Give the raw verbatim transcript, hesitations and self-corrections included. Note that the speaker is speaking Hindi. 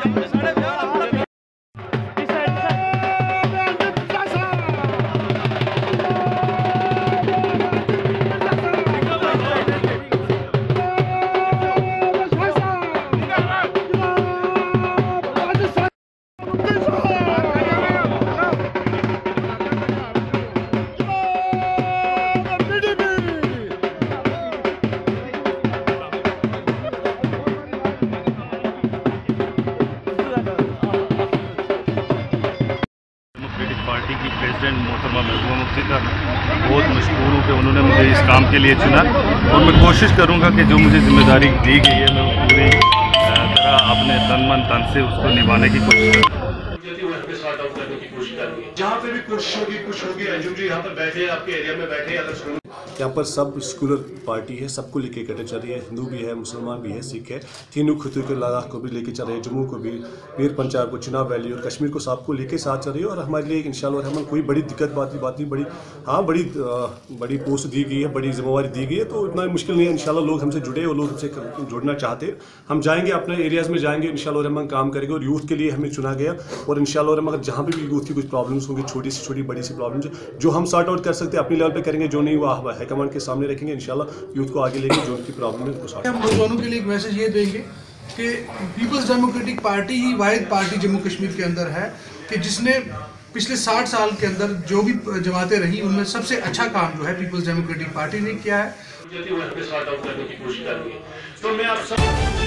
पार्टी की प्रेसिडेंट मोहतरमा मिर्जा का बहुत मशहूर हूँ कि उन्होंने मुझे इस काम के लिए चुना और मैं कोशिश करूँगा कि जो मुझे जिम्मेदारी दी गई है मैं पूरी तरह अपने तन मन तन से उसको निभाने की कोशिश करूँ। जहाँ पे भी कोशिश होगी कुछ होगी। अंजुम जी यहाँ पर बैठे, आपके एरिया में बैठे, अगर यहाँ पर सब स्कूलर पार्टी है, सबको लेके इकट्ठे चल रही है। हिंदू भी है, मुसलमान भी है, सिख है, तीनों खितों के लद्दाख को भी लेके चल रहे हैं, जम्मू को भी, पीर पंजाब को, चिनाब वैली और कश्मीर को, सबको लेके साथ चल रही है। और हमारे लिए इंशाल्लाह रहमान कोई बड़ी दिक्कत बात बात नहीं, बड़ी हाँ बड़ी बड़ी पोस्ट दी गई है, बड़ी जिम्मेवारी दी गई है, तो इतना मुश्किल नहीं है। इंशाल्लाह लोग हमसे जुड़े और लोग हमसे जुड़ना चाहते हैं। हम जाएंगे अपने एरियाज़ में जाएंगे, इंशाल्लाह रहमान काम करेंगे और यूथ के लिए हमें चुना गया। और इंशाल्लाह रहमान जहाँ भी यूथ की कुछ प्रॉब्लम्स होंगी, छोटी से छोटी बड़ी सी प्रॉब्लम्स जो हम सॉर्ट आउट कर सकते हैं अपनी लेवल पे करेंगे, जो नहीं वो हाईकमान के सामने रखेंगे। इंशाल्लाह यूथ को आगे लेके जो उनकी प्रॉब्लम है उसको सॉल्व हम नौजवानों के लिए एक मैसेज ये देंगे कि पीपल्स डेमोक्रेटिक पार्टी ही वाहिद पार्टी जम्मू कश्मीर के अंदर है कि जिसने पिछले साठ साल के अंदर जो भी जमातें रही उनमें सबसे अच्छा काम जो है पीपल्स डेमोक्रेटिक पार्टी ने किया है। तो मैं आप सब